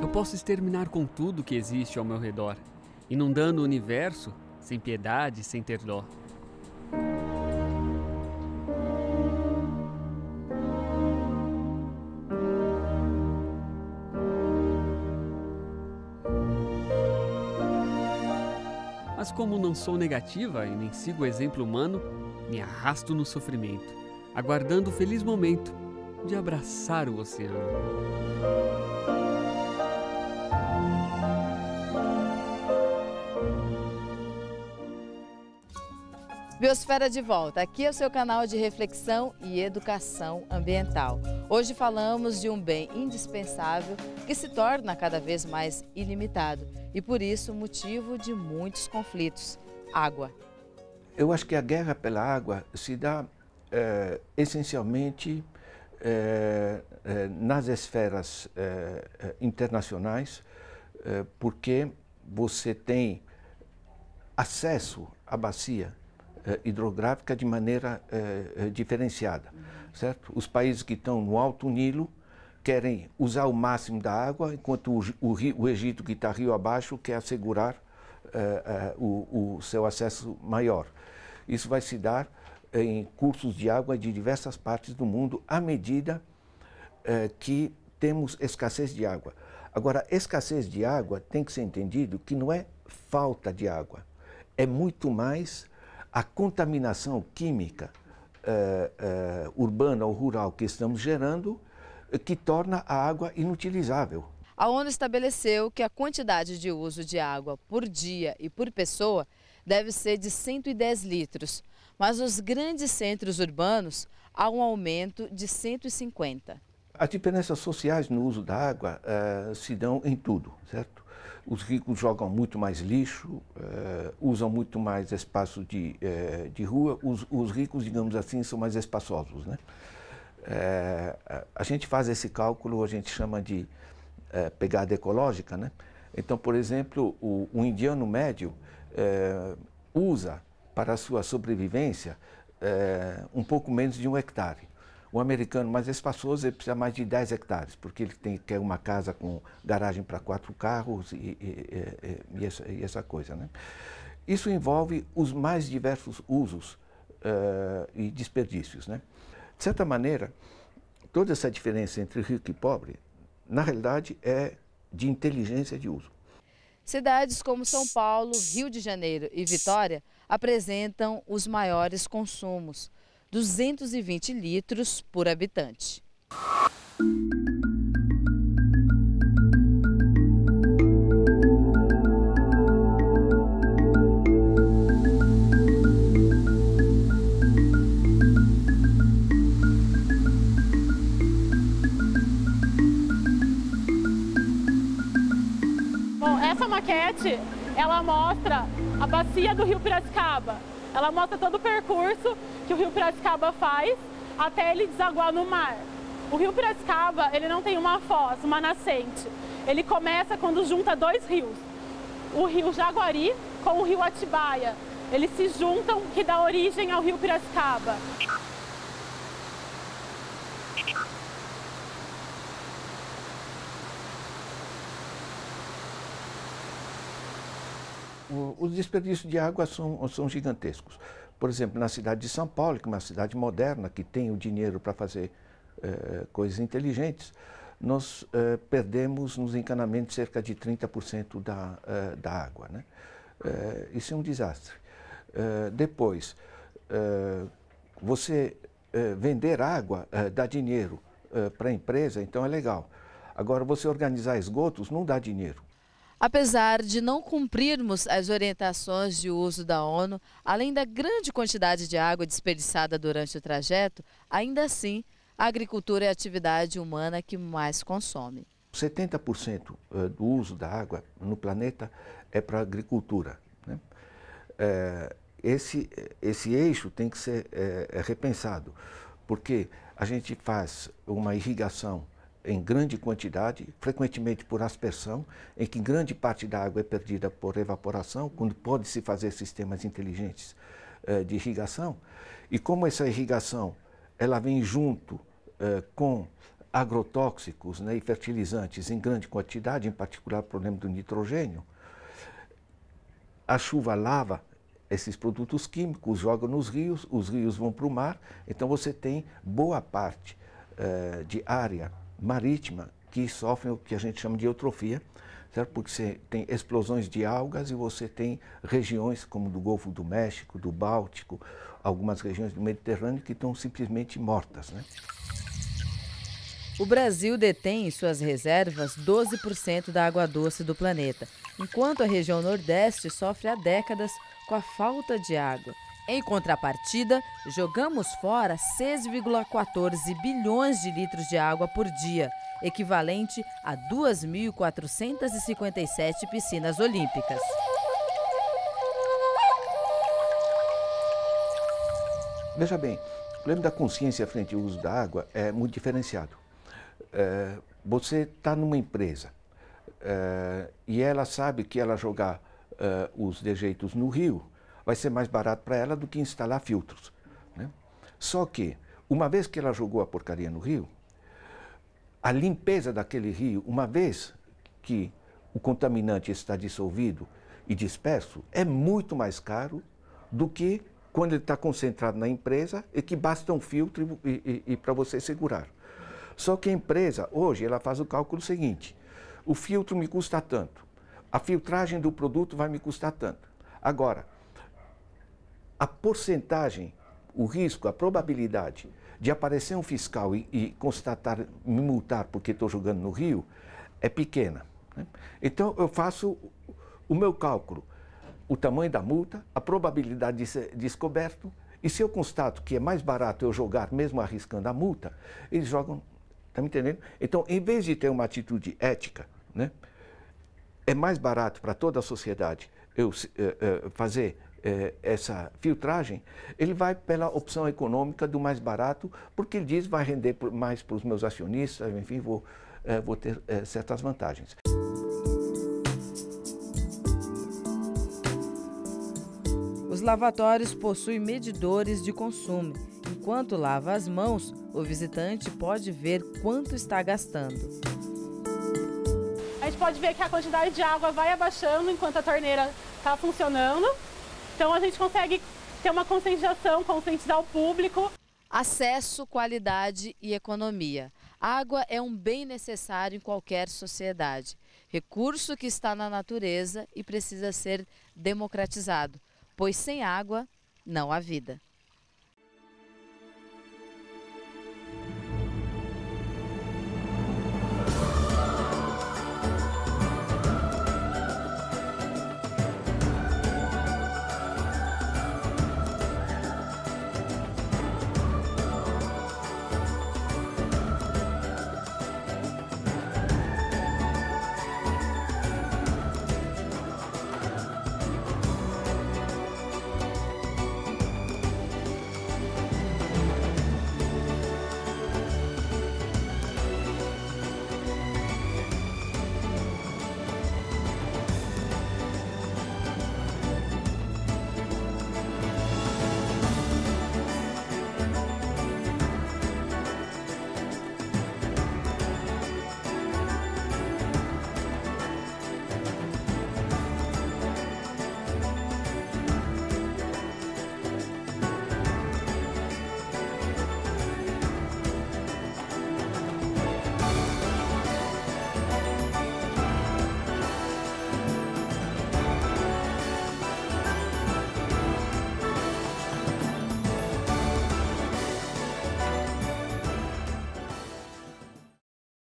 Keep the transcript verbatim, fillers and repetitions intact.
posso exterminar com tudo que existe ao meu redor, inundando o universo sem piedade, sem ter dó. Mas como não sou negativa e nem sigo o exemplo humano, me arrasto no sofrimento, aguardando o feliz momento de abraçar o oceano. Biosfera de Volta, aqui é o seu canal de reflexão e educação ambiental. Hoje falamos de um bem indispensável que se torna cada vez mais ilimitado e por isso motivo de muitos conflitos: água. Eu acho que a guerra pela água se dá é, essencialmente é, é, nas esferas é, internacionais, é, porque você tem acesso à bacia hidrográfica de maneira eh, diferenciada, certo? Os países que estão no Alto Nilo querem usar o máximo da água, enquanto o, o, o Egito, que está rio abaixo, quer assegurar eh, eh, o, o seu acesso maior. Isso vai se dar em cursos de água de diversas partes do mundo, à medida eh, que temos escassez de água. Agora, escassez de água tem que ser entendido que não é falta de água, é muito mais a contaminação química eh, eh, urbana ou rural que estamos gerando, eh, que torna a água inutilizável. A ONU estabeleceu que a quantidade de uso de água por dia e por pessoa deve ser de cento e dez litros, mas nos grandes centros urbanos há um aumento de cento e cinquenta. As diferenças sociais no uso da água eh, se dão em tudo, certo? Os ricos jogam muito mais lixo, eh, usam muito mais espaço de, eh, de rua. Os, os ricos, digamos assim, são mais espaçosos, né? Eh, a gente faz esse cálculo, a gente chama de eh, pegada ecológica, né? Então, por exemplo, o, o indiano médio eh, usa para a sua sobrevivência eh, um pouco menos de um hectare. O americano mais espaçoso ele precisa mais de dez hectares, porque ele tem, quer uma casa com garagem para quatro carros e, e, e, e, essa, e essa coisa, né? Isso envolve os mais diversos usos uh, e desperdícios, né? De certa maneira, toda essa diferença entre rico e pobre, na realidade, é de inteligência de uso. Cidades como São Paulo, Rio de Janeiro e Vitória apresentam os maiores consumos: duzentos e vinte litros por habitante. Bom, essa maquete, ela mostra a bacia do Rio Piracicaba. Ela mostra todo o percurso que o Rio Piracicaba faz até ele desaguar no mar. O Rio Piracicaba, ele não tem uma foz, uma nascente. Ele começa quando junta dois rios. O Rio Jaguari com o Rio Atibaia. Eles se juntam, que dá origem ao Rio Piracicaba. Os desperdícios de água são, são gigantescos. Por exemplo, na cidade de São Paulo, que é uma cidade moderna, que tem o dinheiro para fazer eh, coisas inteligentes, nós eh, perdemos nos encanamentos cerca de trinta por cento da, eh, da água, né? Eh, isso é um desastre. Eh, depois, eh, você eh, vender água eh, dá dinheiro eh, para a empresa, então é legal. Agora, você organizar esgotos não dá dinheiro. Apesar de não cumprirmos as orientações de uso da ONU, além da grande quantidade de água desperdiçada durante o trajeto, ainda assim, a agricultura é a atividade humana que mais consome. setenta por cento do uso da água no planeta é para a agricultura, né? É, esse, esse eixo tem que ser é, repensado, porque a gente faz uma irrigação em grande quantidade, frequentemente por aspersão, em que grande parte da água é perdida por evaporação, quando pode-se fazer sistemas inteligentes eh, de irrigação. E como essa irrigação ela vem junto eh, com agrotóxicos, né, e fertilizantes em grande quantidade, em particular o problema do nitrogênio, a chuva lava esses produtos químicos, joga nos rios, os rios vão para o mar, então você tem boa parte eh, de área marítima que sofrem o que a gente chama de eutrofia, certo? Porque você tem explosões de algas e você tem regiões como do Golfo do México, do Báltico, algumas regiões do Mediterrâneo que estão simplesmente mortas, né? O Brasil detém em suas reservas doze por cento da água doce do planeta, enquanto a região Nordeste sofre há décadas com a falta de água. Em contrapartida, jogamos fora seis vírgula quatorze bilhões de litros de água por dia, equivalente a duas mil quatrocentas e cinquenta e sete piscinas olímpicas. Veja bem, o problema da consciência frente ao uso da água é muito diferenciado. É, você está numa empresa é, e ela sabe que ela jogar é, os dejeitos no rio vai ser mais barato para ela do que instalar filtros, né? Só que, uma vez que ela jogou a porcaria no rio, a limpeza daquele rio, uma vez que o contaminante está dissolvido e disperso, é muito mais caro do que quando ele está concentrado na empresa e que basta um filtro e, e, e para você segurar. Só que a empresa, hoje, ela faz o cálculo seguinte: o filtro me custa tanto, a filtragem do produto vai me custar tanto. Agora, a porcentagem, o risco, a probabilidade de aparecer um fiscal e, e constatar, me multar porque estou jogando no rio, é pequena, né? Então, eu faço o meu cálculo, o tamanho da multa, a probabilidade de ser descoberto, e se eu constato que é mais barato eu jogar, mesmo arriscando a multa, eles jogam. Está me entendendo? Então, em vez de ter uma atitude ética, né, é mais barato para toda a sociedade eu uh, uh, fazer uh, essa filtragem, ele vai pela opção econômica do mais barato, porque ele diz que vai render mais para os meus acionistas, enfim, vou, uh, vou ter uh, certas vantagens. Os lavatórios possuem medidores de consumo. Enquanto lava as mãos, o visitante pode ver quanto está gastando. A gente pode ver que a quantidade de água vai abaixando enquanto a torneira está funcionando. Então a gente consegue ter uma conscientização, conscientizar o público. Acesso, qualidade e economia. Água é um bem necessário em qualquer sociedade. Recurso que está na natureza e precisa ser democratizado, pois sem água não há vida.